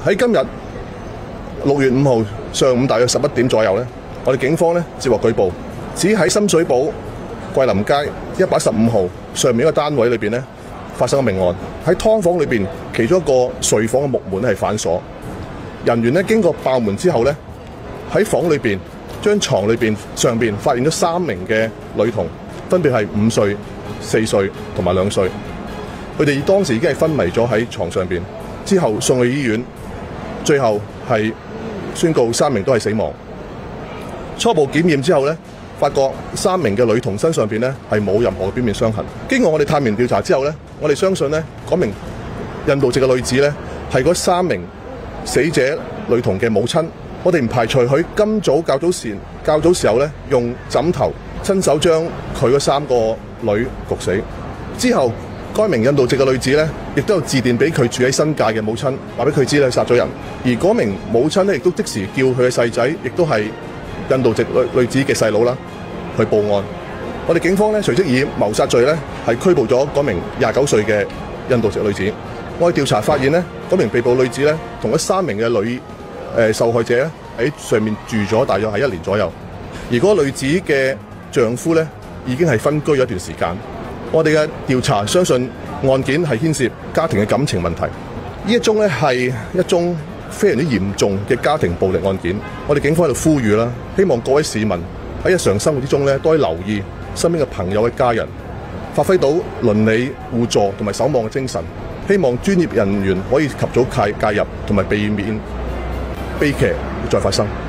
喺今日6月5號上午大約11點左右咧，我哋警方咧接獲舉報，指喺深水埗桂林街115號上面一個單位裏邊咧發生咗命案。喺劏房裏邊，其中一個睡房嘅木門咧係反鎖，人員咧經過爆門之後咧，喺房裏邊將床裏邊上邊發現咗3名嘅女童，分別係5歲、4歲同埋2歲。佢哋當時已經係昏迷咗喺床上邊，之後送去醫院，最後係宣告3名都係死亡。初步檢驗之後咧，發覺3名嘅女童身上邊咧係冇任何嘅表面傷痕。經過我哋探員調查之後咧，我哋相信咧嗰名印度籍嘅女子咧係嗰3名死者女童嘅母親。我哋唔排除佢今早較早時候咧用枕頭親手將佢嗰3個女焗死。之後，該名印度籍嘅女子咧亦都有致電俾佢住喺新界嘅母親，話俾佢知咧殺咗人。而嗰名母親咧亦都即時叫佢嘅細仔，亦都係印度籍女子嘅細佬啦，去報案。我哋警方咧隨即以謀殺罪咧係拘捕咗嗰名29歲嘅印度籍女子。我哋調查發現咧，嗰名被捕女子咧同嗰3名嘅女受害者咧喺上面住咗大約係1年左右，而嗰個女子嘅丈夫咧已經係分居咗一段時間。我哋嘅調查相信案件係牽涉家庭嘅感情問題。呢一宗咧係一宗非常之嚴重嘅家庭暴力案件。我哋警方喺度呼籲啦，希望各位市民喺日常生活之中咧，都可以留意身邊嘅朋友嘅家人，發揮到鄰里互助同埋守望嘅精神。希望專業人員可以及早介入，同埋避免悲劇再發生。